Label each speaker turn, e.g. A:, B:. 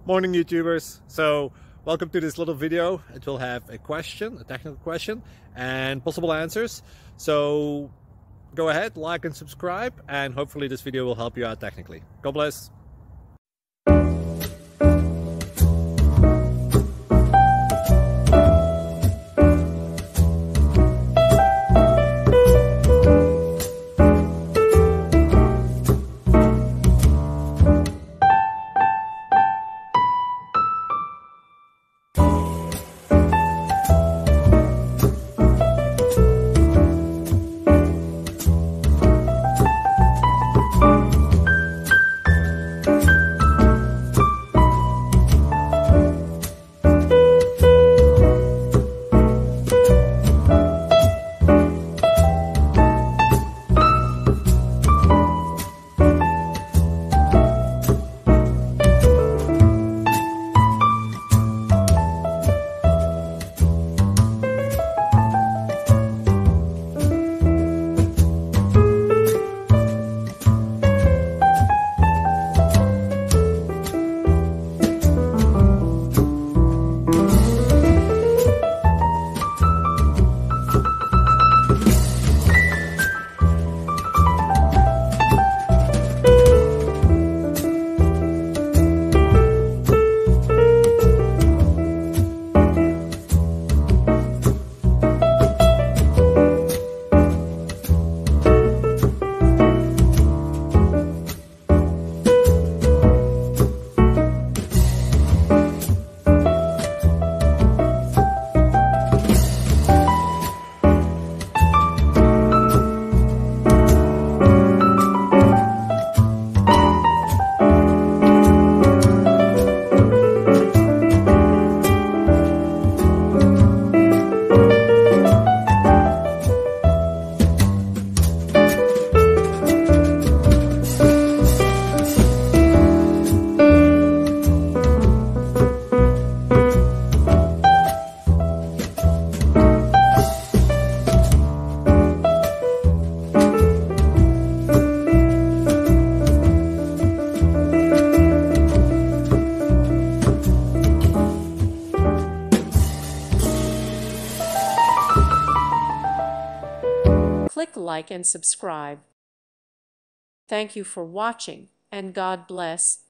A: Morning YouTubers. So welcome to this little video. It will have a question, a technical question, and possible answers. So go ahead, like and subscribe, and hopefully this video will help you out technically. God bless.
B: Click like and subscribe. Thank you for watching, and God bless.